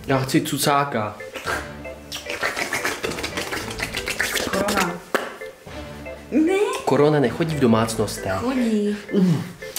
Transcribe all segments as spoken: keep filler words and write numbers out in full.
Já chci cucáka. Korona. Ne. Korona nechodí v domácnostech. Chodí. Mm.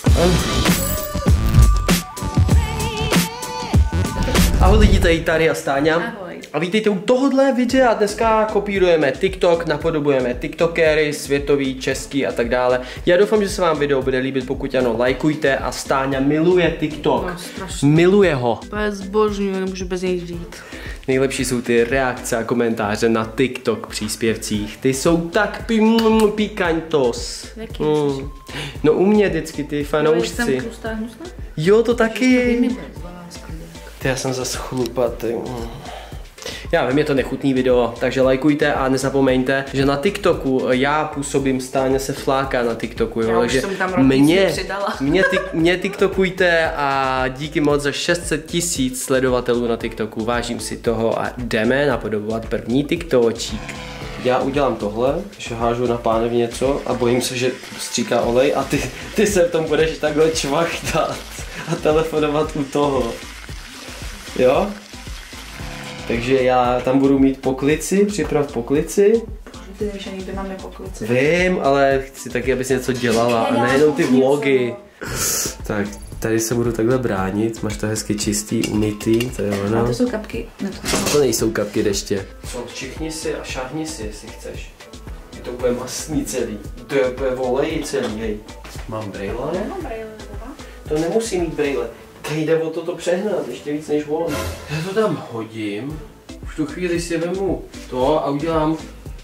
Ahoj lidi, tady Tary a Stáňa. Ahoj. A vítejte u tohohle videa. Dneska kopírujeme TikTok, napodobujeme TikTokery, světový, český a tak dále. Já doufám, že se vám video bude líbit, pokud ano, lajkujte a Stáňa miluje TikTok. No, strašně. Miluje ho. To je zbožňuji, nemůžu bez něj žít. Nejlepší jsou ty reakce a komentáře na TikTok příspěvcích. Ty jsou tak pikantos. Jaký mm. No u mě vždycky ty fanoušci. Jo, to taky. Ty, já jsem zase chlupatý. Mm. Já vím, je to nechutný video, takže lajkujte a nezapomeňte, že na TikToku já působím, Stáňa se fláká na TikToku, jo, takže mě, mě, mě TikTokujte a díky moc za šest set tisíc sledovatelů na TikToku, vážím si toho a jdeme napodobovat první TikTočík. Já udělám tohle, že hážu na pánev něco a bojím se, že stříká olej a ty, ty se v tom budeš takhle čvachtat a telefonovat u toho, jo? Takže já tam budu mít poklici, připrav poklici. Ty nevíš ani, kde máme poklici. Vím, ale chci taky, abys něco dělala a nejenom ty vlogy. Tak, tady se budu takhle bránit, máš to hezky čistý, umytý, to je ono. A to jsou kapky? Ne, to, to nejsou kapky deště. Co, čichni si a šáhni si, jestli chceš. Je to úplně masný celý, to je úplně voleji celý, hej. Mám brejle? Nemám brejle, to nemusí mít brejle. Tady jde o toto přehnat, ještě víc než on. Já to tam hodím, v tu chvíli si vemu to a udělám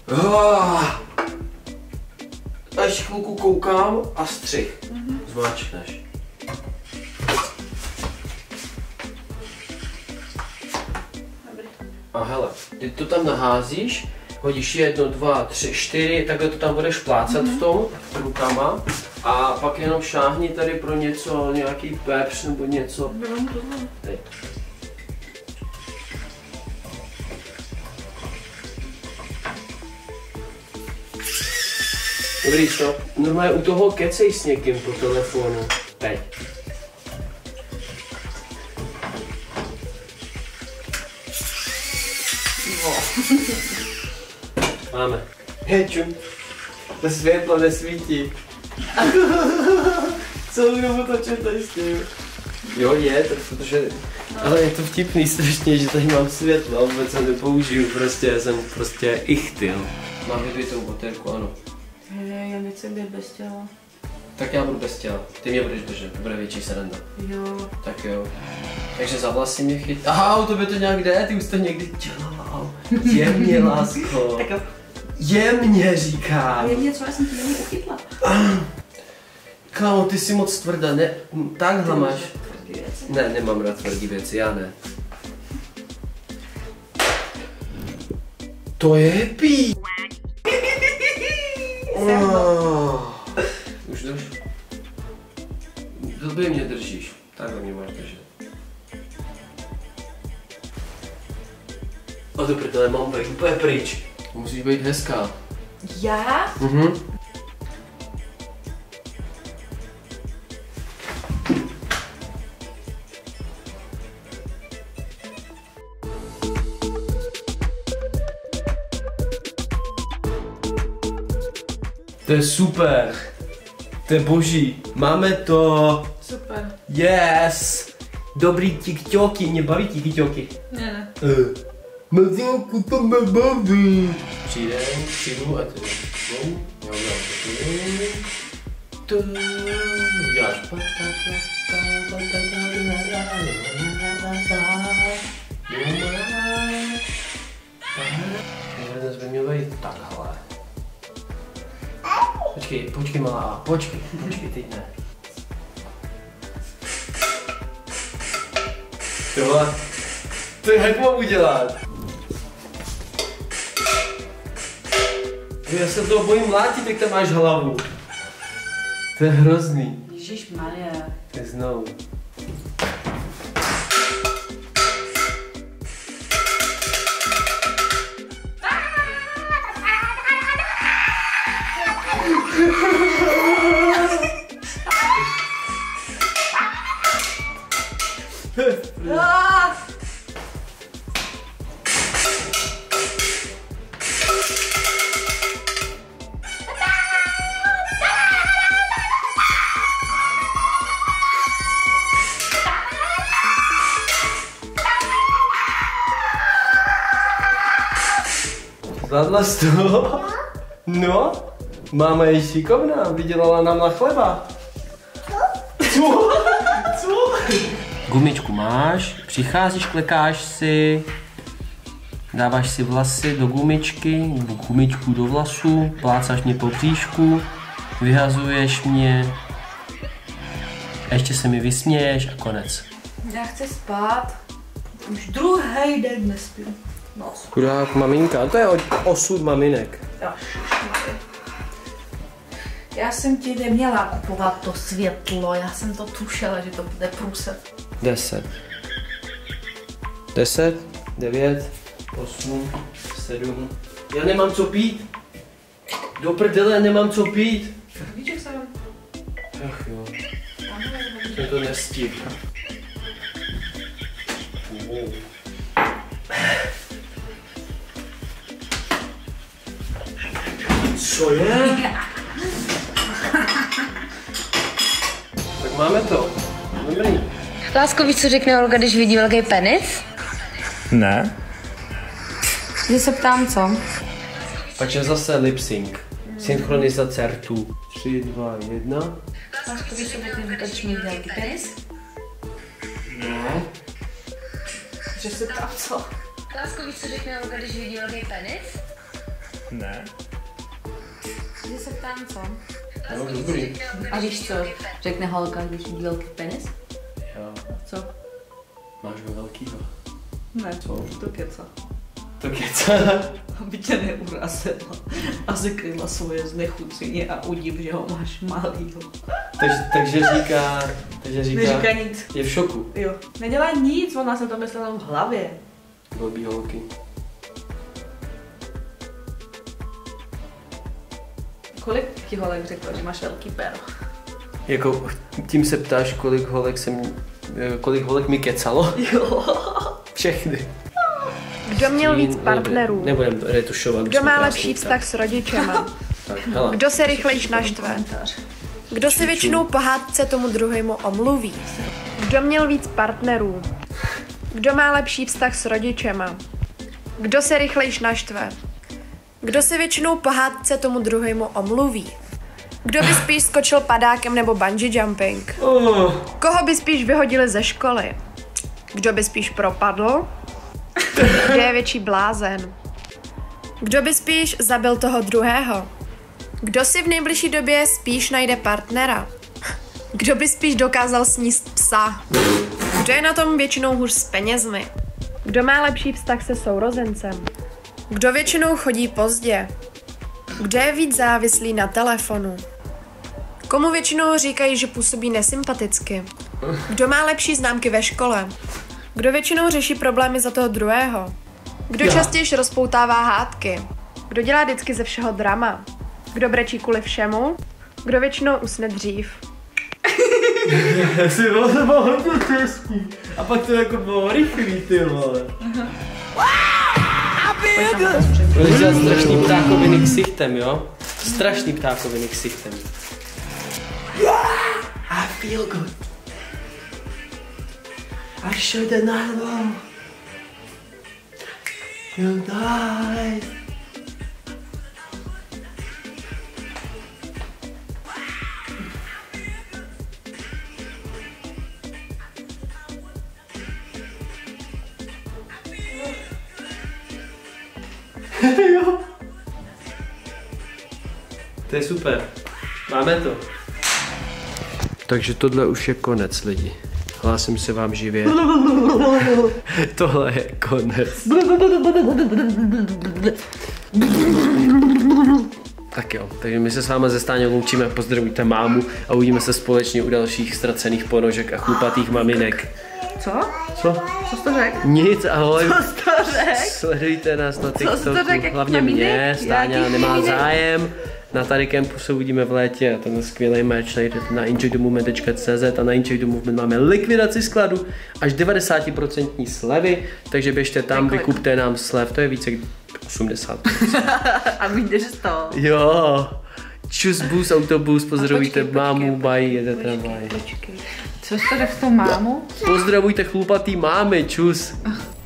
až chvilku koukám a střih. Mm-hmm. Zmáčkneš. A hele, ty to tam naházíš, hodíš jedno, dva, tři, čtyři, takhle to tam budeš plácat mm-hmm. v tom rukama. A pak jenom šáhni tady pro něco, nějaký pepř nebo něco. Tady. Dobrý, stop. Normálně u toho kecej s někým po telefonu. Teď. Máme. Heču. To světlo nesvítí. Celou dobu točím tady s tím. Jo, je, to, protože... No. Ale je to vtipný strašně, že tady mám světlo a vůbec ho nepoužiju, prostě já jsem prostě ichtyl. Mám vybitou baterku, ano. Je, já nechci být bez těla. Tak já budu bez těla, ty mě budeš držet, to bude větší sranda. Jo. Tak jo. Takže za vlasy mě chyt... Aha, u tebe to nějak jde, ty už to někdy dělal. Jemně, lásko. Tak jo. Jemně říkám. Jemně, co já jsem ti jemně uchytla. Kámo, ty jsi moc tvrdá, ne, takhle máš. Ne, nemám rád tvrdý věci, já ne. To je pí. Oh. Už drž. Blbě mě držíš, takhle mě máš držet. A to prdele, mám být úplně pryč. Musíš být hezká. Já? Mhm. To je super. To je boží. Máme to. Super. Yes. Dobrý tiktoky. Mě baví tiktoky. Ne, ne. Uh. Mazilku, to mě baví. Přijde, přijdu a ty. Jo, jo, to děláš. Dnes by měl být takhle. Počkej, počkej malá, počkej, počkej, teď ne. Tohle, to jak mám udělat? Já se toho bojím mlátit, jak tam máš hlavu. To je hrozný. Ježišmarja. Tak znovu. Zvládla jsi to? No, máma je šikovná, vydělala nám na chleba. Co? Co? Gumičku máš, přicházíš, klekáš si, dáváš si vlasy do gumičky, nebo gumičku do vlasů, plácáš mě po bříšku, vyhazuješ mě, a ještě se mi vysměješ a konec. Já chci spát, už druhý den nespím. No. Chudák maminka, to je osud maminek. Já jsem ti neměla kupovat to světlo, já jsem to tušila, že to bude průser. Deset. Deset, devět, osm, sedm. Já nemám co pít. Do prdele nemám co pít. Víš, jak jsem? Ach jo. Jsem to nestihl. Wow. Co je? Tak máme to. Dobrý. Lásko, víš, co řekne Olga, když vidí velký penis? Ne. Že se ptám, co? Pak je zase lip sync. Synchronizace rtů. Tři, dva, jedna. Lásko, víš, co řekne, když mi velký penis? Ne. Že se ptám, co? Lásko, víš, co řekne Olga, když vidí velký penis? Ne. Že se ptám, co? No, dobrý. A víš co řekne holka, když vidí velký penis? Jo. Co? Máš ho velkýho. Ne, Co? to keca. To keca. Aby tě neurazila a zakryla svoje znechucení a udiv, že ho máš malýho. takže, takže říká, takže říká, Neříká nic. je v šoku. Jo, nedělá nic, ona se to myslela v hlavě. Blbý holky. Kolik ti holek řekl, že máš velký péro? Jako, tím se ptáš, kolik holek jsem, kolik holek mi kecalo? Jo. Všechny. Kdo měl víc partnerů? Nebudem to retušovat. Kdo má lepší vztah s rodičema? Tak, hele. Kdo se rychlejš naštve? Kdo se většinou po hádce tomu druhému omluví? Kdo měl víc partnerů? Kdo má lepší vztah s rodičema? Kdo se rychlejš naštve? Kdo se většinou po hádce tomu druhému omluví? Kdo by spíš skočil padákem nebo bungee jumping? Oh. Koho by spíš vyhodili ze školy? Kdo by spíš propadl? Kdo je větší blázen? Kdo by spíš zabil toho druhého? Kdo si v nejbližší době spíš najde partnera? Kdo by spíš dokázal sníst psa? Kdo je na tom většinou hůř s penězmi? Kdo má lepší vztah se sourozencem? Kdo většinou chodí pozdě? Kdo je víc závislý na telefonu? Komu většinou říkají, že působí nesympaticky? Kdo má lepší známky ve škole? Kdo většinou řeší problémy za toho druhého? Kdo Já. častěji rozpoutává hádky? Kdo dělá vždycky ze všeho drama? Kdo brečí kvůli všemu? Kdo většinou usne dřív? Si to bylo hodně těžký. A pak to jako bylo rychlý, ty vole. Budeš dělat strašný ptákoviny ksichtem, jo? Strašný ptákoviny ksichtem. I feel good. I shouldn't know. You died. Jo. To je super. Máme to. Takže tohle už je konec, lidi. Hlásím se vám živě. Tohle je konec. Tak jo, takže my se s váma ze Stáňou loučíme, pozdravujte mámu a uvidíme se společně u dalších ztracených ponožek a chlupatých maminek. Co? Co? Co jsi to řekl? Nic, ahoj. Co jsi to řekl? Sledujte nás na Co jsi to TikToku, řekl, jak hlavně maminek? mě, Stáňa Já ti nemá maminek. zájem. Na tady kempu se uvidíme v létě a ten skvělý merch najdete na enjoy the movement tečka cz a na Enjoy the Movement máme likvidaci skladu až devadesát procent slevy, takže běžte tam, vykupte nám slev, to je více jak osmdesát procent. A vyjdeš z toho. Jo, čus, bus, autobus, pozdravujte počkej, mámu, počkej, baj, jede tramvaj. Počkej. Co jsi to řekl s tou mámu? Pozdravujte chlupatý mámy, čus.